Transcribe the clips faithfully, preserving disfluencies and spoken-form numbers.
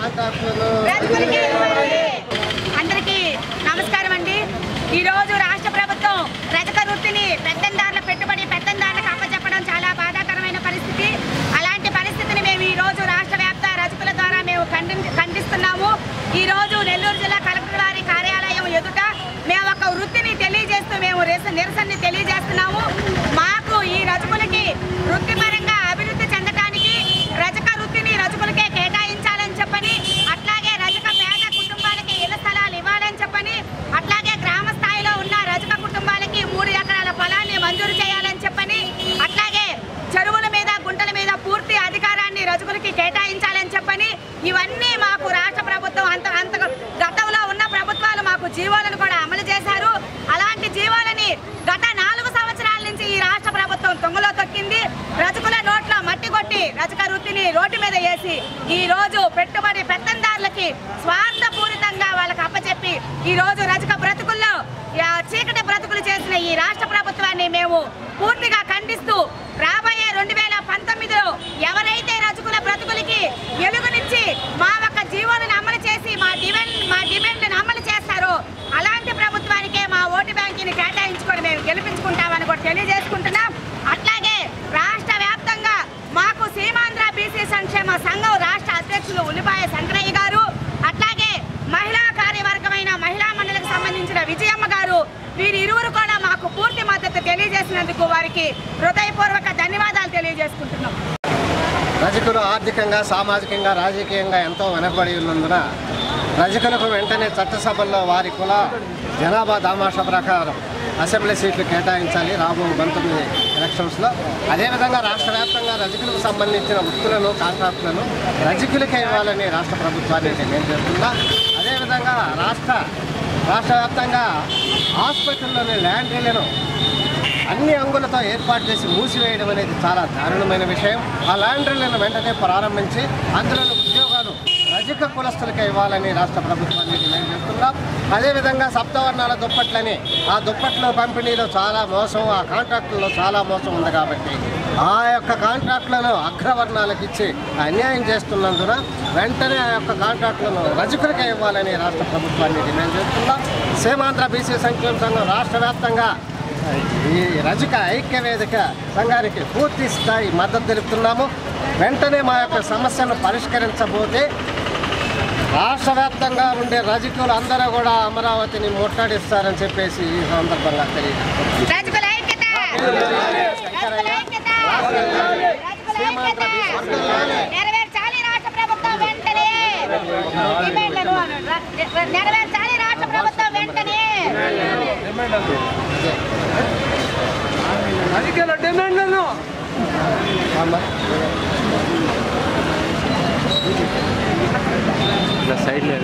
అందరికీ నమస్కారం అండి. ఈరోజు రాష్ట్ర ప్రభుత్వం రజక వృత్తిని పెత్తందారుల పెట్టుబడి పెత్తందారులకు అప్పచెప్పడం చాలా బాధాకరమైన పరిస్థితి. అలాంటి పరిస్థితిని మేము ఈరోజు రాష్ట్ర వ్యాప్త రజకుల ద్వారా మేము ఖండిస్తున్నాము. ఈరోజు నెల్లూరు జిల్లా కలెక్టర్ వారి కార్యాలయం ఎదుట మేము ఒక వృత్తిని తెలియజేస్తూ మేము నిరసనని తెలియజేస్తున్నాము. మాకు ఈ రజకులకి వృత్తిపరంగా అభివృద్ధి చెందడానికి రజక వృత్తిని రజకులకే కేటాయించాలని చెప్పని, అట్లాగే రజక పేద కుటుంబాలకి ఇళ్ల స్థలాలు ఇవ్వాలని చెప్పని, అట్లాగే గ్రామ స్థాయిలో ఉన్న రజక కుటుంబాలకి మూడు ఎకరాల పొలాన్ని మంజూరు చేయాలని చెప్పని, అట్లాగే చెరువుల మీద గుంటల మీద పూర్తి అధికారాన్ని రజకులకి కేటాయించాలని చెప్పని, ఇవన్నీ మాకు రాష్ట్ర ప్రభుత్వం అంత అంత గతంలో ఉన్న ప్రభుత్వాలు మాకు జీవోలను కూడా అమలు చేశారు. అలాంటి జీవోలని గత నాలుగు సంవత్సరాల నుంచి ఈ రాష్ట్ర ప్రభుత్వం తొంగలో తొక్కింది. రజకుల నోట్లో మట్టి కొట్టి రజక వృత్తిని రోడ్డు మీద వేసి ఈ రోజు పెట్టుబడి పెత్తందారులకి స్వార్థపూరితంగా వాళ్ళకి అప్పచెప్పి ఈ రోజు రజక బ్రతుకుల్లో చీకటి బ్రతుకులు చేసిన ఈ రాష్ట్ర ప్రభుత్వాన్ని మేము పూర్తిగా ఖండిస్తూ రాబోయే రెండు వేల పంతొమ్మిదిలో ఎవరైతే రజకుల బ్రతుకులకి వెలుగునిచ్చి మా ఒక్క జీవోలను అమలు చేసి మా డిమాండ్ మా డిమాండ్లను అమలు చేస్తారో అలాంటి ప్రభుత్వానికే మా ఓటు బ్యాంకుని కేటాయించుకొని మేము గెలిపించుకుంటామని కూడా తెలియజేసుకుంటున్నాం. అట్లాగే రాష్ట్ర వ్యాప్తంగా మాకు సీమాంధ్ర బీసీ సంక్షేమ సంఘం రాష్ట్ర అధ్యక్షులు ఉల్లిపాయ శంకరయ్య గారు, అట్లాగే మహిళా కార్యవర్గమైన మహిళా మండలికి సంబంధించిన విజయమ్మ గారు, వీరి ఇరువురు కూడా మాకు పూర్తి మద్దతు తెలియజేసినందుకు వారికి హృదయపూర్వక ధన్యవాదాలు తెలియజేసుకుంటున్నాం. రజకులు ఆర్థికంగా, సామాజికంగా, రాజకీయంగా ఎంతో వెనకబడి ఉన్నందున రజకులకు వెంటనే చట్టసభల్లో వారి కుల జనాభా దామాషా ప్రకారం అసెంబ్లీ సీట్లు కేటాయించాలి రాబో పంతొమ్మిది ఎలక్షన్స్లో. అదేవిధంగా రాష్ట్ర వ్యాప్తంగా రజకులకు సంబంధించిన వృత్తులను, కాంట్రాక్టులను రజకులకే ఇవ్వాలని రాష్ట్ర ప్రభుత్వాన్ని డిమాండ్ చేస్తున్నా. అదేవిధంగా రాష్ట్ర రాష్ట్ర వ్యాప్తంగా హాస్పిటల్లోని ల్యాండ్రీలను అన్ని అంగులతో ఏర్పాటు చేసి మూసివేయడం అనేది చాలా దారుణమైన విషయం. ఆ ల్యాండ్రీలను వెంటనే ప్రారంభించి అందులో ఉద్యోగాలు రజక కులస్తులకే ఇవ్వాలని రాష్ట్ర ప్రభుత్వాన్ని డిమాండ్ చేస్తున్నాం. అదేవిధంగా సప్తవర్ణాల దుప్పట్లని ఆ దుప్పట్ల పంపిణీలో చాలా మోసం, ఆ కాంట్రాక్టుల్లో చాలా మోసం ఉంది కాబట్టి ఆ యొక్క కాంట్రాక్టులను అగ్రవర్ణాలకు ఇచ్చి అన్యాయం చేస్తున్నందున వెంటనే ఆ యొక్క కాంట్రాక్టులను రజకులకే ఇవ్వాలని రాష్ట్ర ప్రభుత్వాన్ని డిమాండ్ చేస్తున్నాం. సీమాంధ్ర బీసీ సంక్షేమ సంఘం రాష్ట్ర వ్యాప్తంగా ఈ రజక ఐక్య వేదిక సంఘానికి పూర్తి స్థాయి మద్దతు తెలుపుతున్నాము. వెంటనే మా యొక్క సమస్యను పరిష్కరించబోతే రాష్ట్ర వ్యాప్తంగా ఉండే రజకులు అందరూ కూడా అమరావతిని ముట్టడిస్తారని చెప్పేసి ఈ సందర్భంగా తెలియజేస్తున్నాం. రజకుల డిమాండ్లను సైడ్ లేదు.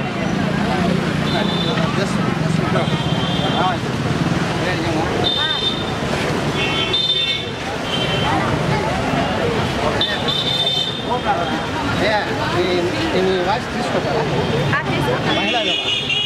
వాయిస్ తీసుకుంటారా?